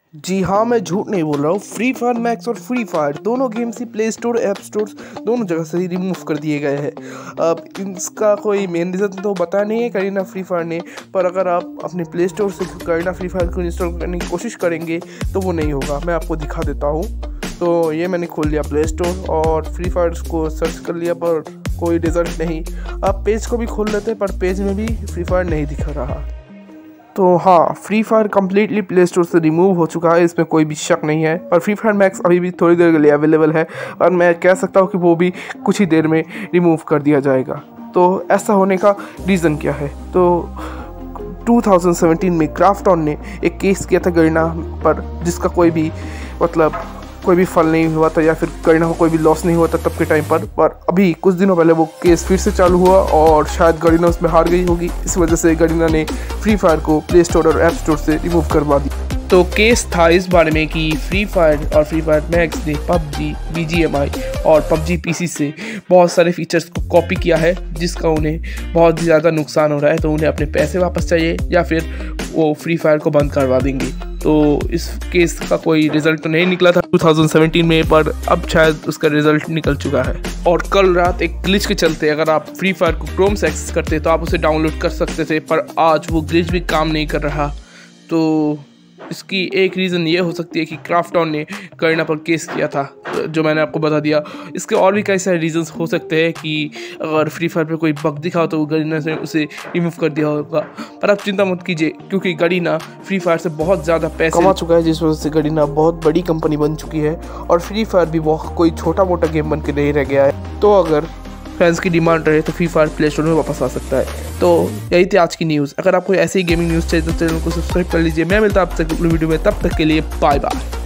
जी हाँ, मैं झूठ नहीं बोल रहा हूँ। फ्री फायर मैक्स और फ्री फायर दोनों गेम्स ही प्ले स्टोर, ऐप स्टोर्स दोनों जगह से ही रिमूव कर दिए गए हैं। अब इसका कोई मेन रीज़न तो बताया नहीं है करीना फ्री फायर ने, पर अगर आप अपने प्ले स्टोर से करीना फ्री फायर को इंस्टॉल करने की कोशिश करेंगे तो वो नहीं होगा। मैं आपको दिखा देता हूँ। तो ये मैंने खोल लिया प्ले स्टोर और फ्री फायर को सर्च कर लिया, पर कोई रिज़ल्ट नहीं। आप पेज को भी खोल लेते हैं, पर पेज में भी फ्री फायर नहीं दिखा रहा। तो हाँ, Free Fire completely Play Store से रिमूव हो चुका है, इसमें कोई भी शक नहीं है। पर फ्री फायर मैक्स अभी भी थोड़ी देर के लिए अवेलेबल है और मैं कह सकता हूँ कि वो भी कुछ ही देर में रिमूव कर दिया जाएगा। तो ऐसा होने का रीज़न क्या है? तो 2017 में क्राफ्टॉन ने एक केस किया था गरीना पर, जिसका कोई भी फल नहीं हुआ था या फिर गरीना को कोई भी लॉस नहीं हुआ था तब के टाइम पर अभी कुछ दिनों पहले वो केस फिर से चालू हुआ और शायद गरीना उसमें हार गई होगी। इस वजह से गरीना ने फ्री फायर को प्ले स्टोर और ऐप स्टोर से रिमूव करवा दी। तो केस था इस बारे में कि फ्री फायर और फ्री फायर मैक्स ने पबजी, BGMI और पबजी PC से बहुत सारे फीचर्स को कॉपी किया है, जिसका उन्हें बहुत ज़्यादा नुकसान हो रहा है। तो उन्हें अपने पैसे वापस चाहिए या फिर वो फ्री फायर को बंद करवा देंगे। तो इस केस का कोई रिज़ल्ट तो नहीं निकला था 2017 में, पर अब शायद उसका रिज़ल्ट निकल चुका है। और कल रात एक ग्लिच के चलते अगर आप फ्री फायर को क्रोम से एक्सेस करते तो आप उसे डाउनलोड कर सकते थे, पर आज वो ग्लिच भी काम नहीं कर रहा। तो इसकी एक रीज़न ये हो सकती है कि क्राफ्टॉन ने गरीना पर केस किया था, जो मैंने आपको बता दिया। इसके और भी कई सारे रीजंस हो सकते हैं कि अगर फ्री फायर पे कोई बग दिखा हो तो गरीना ने उसे रिमूव कर दिया होगा। पर आप चिंता मत कीजिए, क्योंकि गरीना फ्री फायर से बहुत ज़्यादा पैसे कमा चुका है, जिस वजह से गरीना बहुत बड़ी कंपनी बन चुकी है और फ्री फायर भी वो कोई छोटा मोटा गेम बन के नहीं रह गया है। तो अगर फैंस की डिमांड रहे तो फ्री फायर प्ले स्टोर में वापस आ सकता है। तो यही थी आज की न्यूज़। अगर आपको ऐसी ही गेमिंग न्यूज़ चाहिए तो चैनल को सब्सक्राइब कर लीजिए। मैं मिलता हूं आपसे अगली वीडियो में, तब तक के लिए बाय बाय।